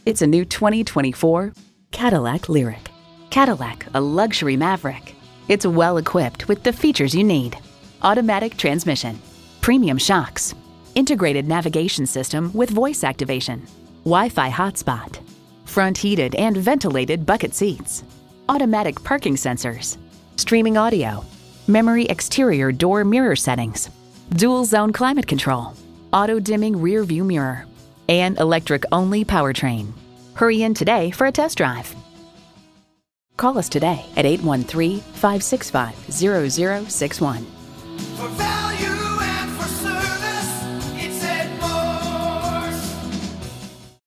It's a new 2024 Cadillac LYRIQ. Cadillac, a luxury maverick. It's well equipped with the features you need. Automatic transmission, premium shocks, integrated navigation system with voice activation, Wi-Fi hotspot, front heated and ventilated bucket seats, automatic parking sensors, streaming audio, memory exterior door mirror settings, dual zone climate control, auto dimming rear view mirror, and electric only powertrain. Hurry in today for a test drive. Call us today at 813-565-0061.